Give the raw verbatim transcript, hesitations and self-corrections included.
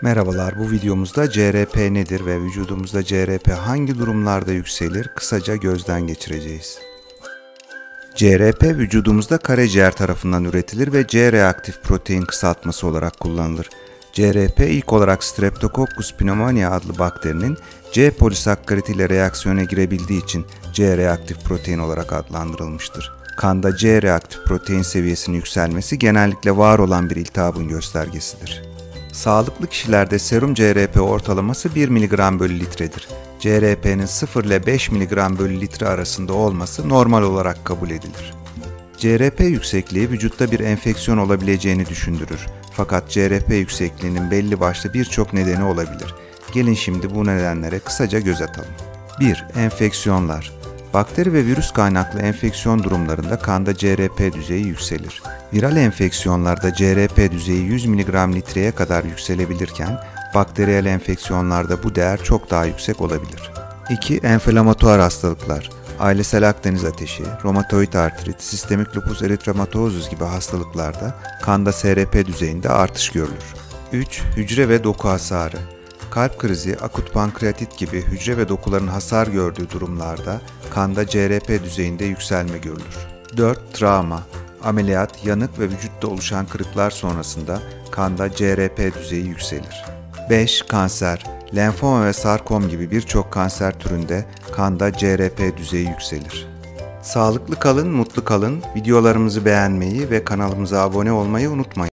Merhabalar, bu videomuzda C R P nedir ve vücudumuzda C R P hangi durumlarda yükselir kısaca gözden geçireceğiz. C R P vücudumuzda karaciğer tarafından üretilir ve C reaktif protein kısaltması olarak kullanılır. C R P ilk olarak Streptococcus pneumoniae adlı bakterinin C polisakkarit ile reaksiyona girebildiği için C reaktif protein olarak adlandırılmıştır. Kanda C reaktif protein seviyesinin yükselmesi genellikle var olan bir iltihabın göstergesidir. Sağlıklı kişilerde serum C R P ortalaması bir miligram bölü litredir. C R P'nin sıfır ile beş miligram bölü litre arasında olması normal olarak kabul edilir. C R P yüksekliği vücutta bir enfeksiyon olabileceğini düşündürür. Fakat C R P yüksekliğinin belli başlı birçok nedeni olabilir. Gelin şimdi bu nedenlere kısaca göz atalım. bir. Enfeksiyonlar. Bakteri ve virüs kaynaklı enfeksiyon durumlarında kanda C R P düzeyi yükselir. Viral enfeksiyonlarda C R P düzeyi yüz miligram litreye kadar yükselebilirken, bakteriyel enfeksiyonlarda bu değer çok daha yüksek olabilir. iki. Enflamatuar hastalıklar. Ailesel Akdeniz ateşi, romatoid artrit, sistemik lupus eritematosus gibi hastalıklarda kanda S R P düzeyinde artış görülür. üç. Hücre ve doku hasarı. Kalp krizi, akut pankreatit gibi hücre ve dokuların hasar gördüğü durumlarda kanda C R P düzeyinde yükselme görülür. dört. Travma. Ameliyat, yanık ve vücutta oluşan kırıklar sonrasında kanda C R P düzeyi yükselir. beş. Kanser. Lenfoma ve sarkom gibi birçok kanser türünde kanda C R P düzeyi yükselir. Sağlıklı kalın, mutlu kalın. Videolarımızı beğenmeyi ve kanalımıza abone olmayı unutmayın.